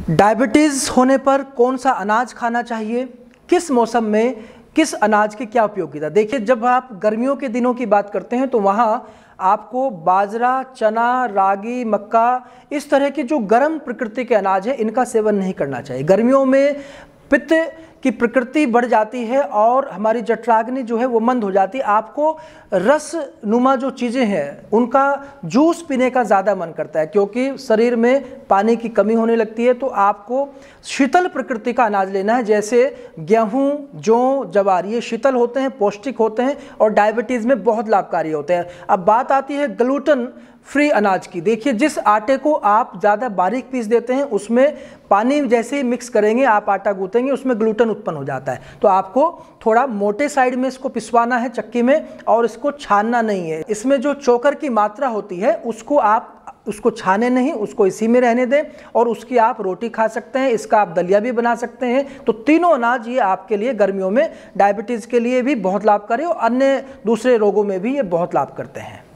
Diabetes होने पर कौन सा अनाज खाना चाहिए, किस मौसम में किस अनाज की क्या उपयोगिता। देखिए, जब आप गर्मियों के दिनों की बात करते हैं तो वहाँ आपको बाजरा, चना, रागी, मक्का, इस तरह के जो गर्म प्रकृति के अनाज है इनका सेवन नहीं करना चाहिए। गर्मियों में पित्त की प्रकृति बढ़ जाती है और हमारी जठराग्नि जो है वो मंद हो जाती है। आपको रस नुमा जो चीज़ें हैं उनका जूस पीने का ज़्यादा मन करता है, क्योंकि शरीर में पानी की कमी होने लगती है। तो आपको शीतल प्रकृति का अनाज लेना है, जैसे गेहूँ, जौ, जवार। ये शीतल होते हैं, पौष्टिक होते हैं और डायबिटीज़ में बहुत लाभकारी होते हैं। अब बात आती है ग्लूटेन फ्री अनाज की। देखिए, जिस आटे को आप ज़्यादा बारीक पीस देते हैं उसमें पानी जैसे ही मिक्स करेंगे, आप आटा गूंथेंगे, उसमें ग्लूटेन उत्पन्न हो जाता है। तो आपको थोड़ा मोटे साइड में इसको पिसवाना है चक्की में, और इसको छानना नहीं है। इसमें जो चोकर की मात्रा होती है उसको छाने नहीं, उसको इसी में रहने दें और उसकी आप रोटी खा सकते हैं। इसका आप दलिया भी बना सकते हैं। तो तीनों अनाज ये आपके लिए गर्मियों में डायबिटीज़ के लिए भी बहुत लाभकारी और अन्य दूसरे रोगों में भी ये बहुत लाभ करते हैं।